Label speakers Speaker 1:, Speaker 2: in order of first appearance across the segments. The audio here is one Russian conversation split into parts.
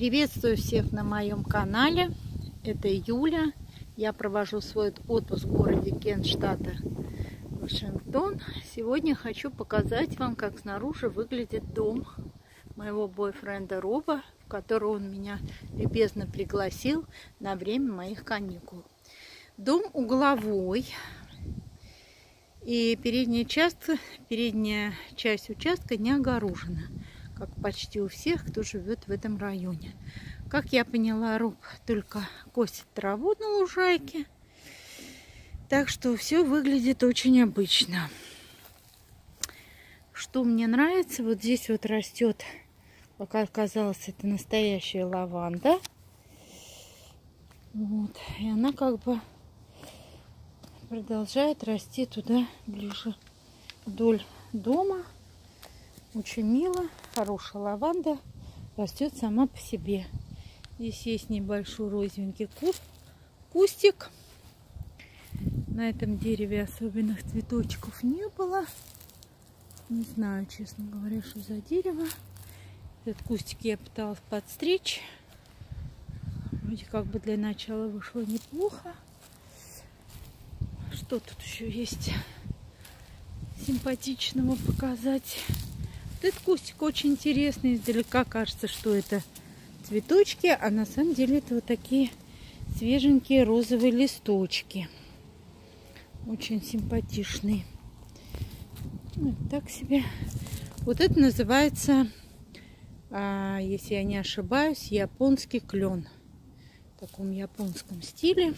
Speaker 1: Приветствую всех на моем канале. Это Юля. Я провожу свой отпуск в городе Кент, штата Вашингтон. Сегодня хочу показать вам, как снаружи выглядит дом моего бойфренда Роба, в который он меня любезно пригласил на время моих каникул. Дом угловой, и передняя часть участка не огорожена, как почти у всех, кто живет в этом районе. Как я поняла, Роб только косит траву на лужайке, так что все выглядит очень обычно. Что мне нравится, вот здесь вот растет, пока оказалось, это настоящая лаванда. Вот, и она как бы продолжает расти туда, ближе вдоль дома. Очень мило, хорошая лаванда, растет сама по себе. Здесь есть небольшой розовенький кустик. На этом дереве особенных цветочков не было. Не знаю, честно говоря, что за дерево. Этот кустик я пыталась подстричь. Вроде как бы для начала вышло неплохо. Что тут еще есть симпатичного показать? Вот этот кустик очень интересный. Издалека кажется, что это цветочки, а на самом деле это вот такие свеженькие розовые листочки. Очень симпатичные. Вот так себе. Вот это называется, если я не ошибаюсь, японский клен. В таком японском стиле.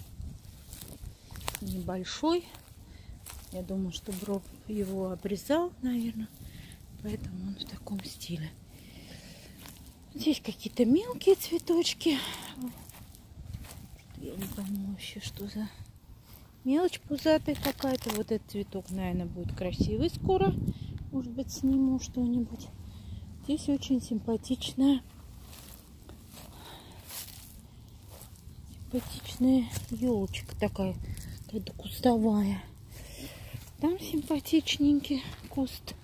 Speaker 1: Небольшой. Я думаю, что Роб его обрезал, наверное. Поэтому он в таком стиле. Здесь какие-то мелкие цветочки. Я не пойму вообще, что за мелочь пузатая какая-то. Вот этот цветок, наверное, будет красивый скоро. Может быть, сниму что-нибудь. Здесь очень симпатичная елочка такая, какая-то кустовая. Там симпатичненький куст.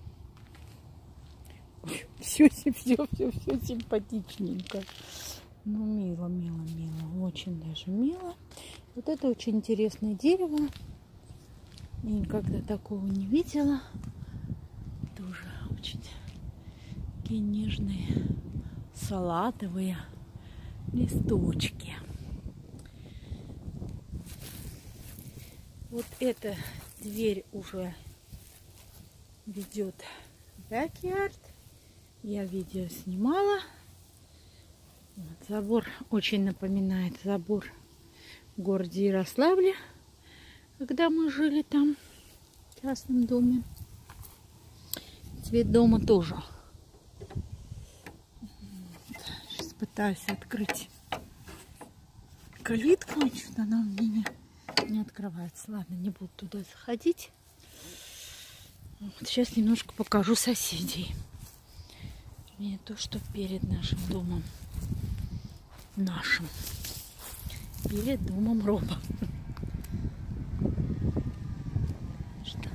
Speaker 1: Все симпатичненько. Ну, мило, очень даже мило. Вот это очень интересное дерево. Я никогда такого не видела. Тоже очень такие нежные салатовые листочки. Вот эта дверь уже ведет в бэк-ярд. Я видео снимала. Вот, забор очень напоминает забор в городе Ярославле, когда мы жили там в частном доме. Цвет дома тоже. Вот. Сейчас пытаюсь открыть калитку, а что-то она у меня не открывается. Ладно, не буду туда заходить. Вот. Сейчас немножко покажу соседей. Не то, что перед нашим домом. Перед домом Роба. Что?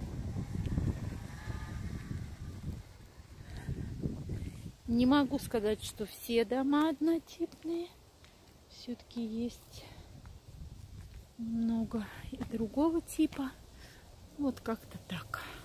Speaker 1: Не могу сказать, что все дома однотипные. Все-таки есть много и другого типа. Вот как-то так.